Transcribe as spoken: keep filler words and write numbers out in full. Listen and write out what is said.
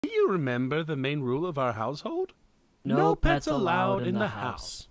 Do you remember the main rule of our household? No, no pets, pets allowed in the house. house.